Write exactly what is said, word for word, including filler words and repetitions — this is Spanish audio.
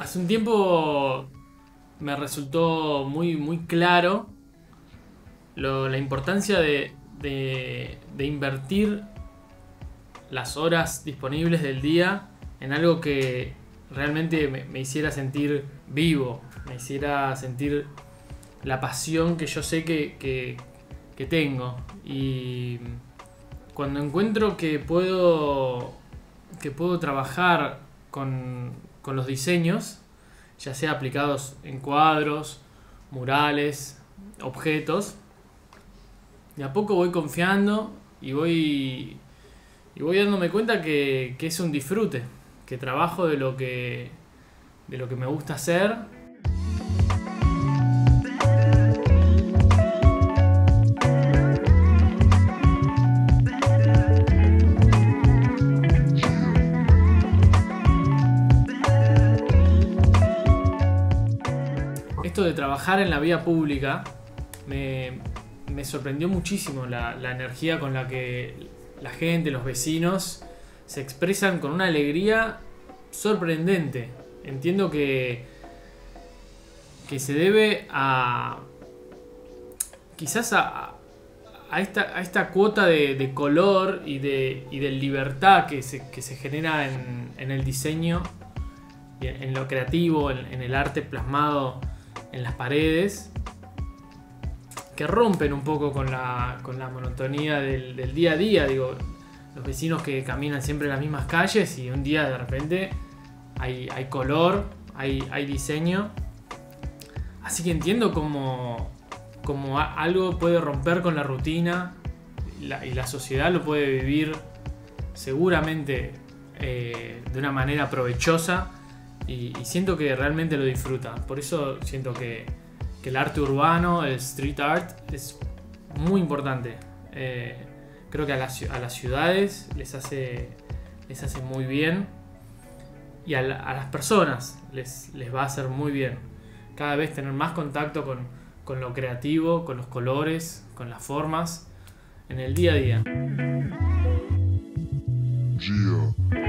Hace un tiempo me resultó muy, muy claro lo, la importancia de, de, de invertir las horas disponibles del día en algo que realmente me, me hiciera sentir vivo, me hiciera sentir la pasión que yo sé que, que, que tengo. Y cuando encuentro que puedo, que puedo trabajar con, con los diseños, ya sea aplicados en cuadros, murales, objetos, de a poco voy confiando y voy, y voy dándome cuenta que, que es un disfrute, que trabajo de lo que, de lo que me gusta hacer. Esto de trabajar en la vía pública me, me sorprendió muchísimo la, la energía con la que la gente, los vecinos, se expresan con una alegría sorprendente. Entiendo que, que se debe a quizás a, a, esta, a esta cuota de, de color y de, y de libertad que se, que se genera en, en el diseño, en, en lo creativo, en, en el arte plasmado en las paredes, que rompen un poco con la, con la monotonía del, del día a día. Digo, los vecinos que caminan siempre en las mismas calles y un día de repente hay, hay color, hay, hay diseño. Así que entiendo cómo, cómo algo puede romper con la rutina y la, y la sociedad lo puede vivir seguramente eh, de una manera provechosa. Y, y siento que realmente lo disfruta. Por eso siento que, que el arte urbano, el street art, es muy importante. Eh, creo que a las, a las ciudades les hace, les hace muy bien. Y a, la, a las personas les, les va a hacer muy bien. Cada vez tener más contacto con, con lo creativo, con los colores, con las formas, en el día a día. Yeah.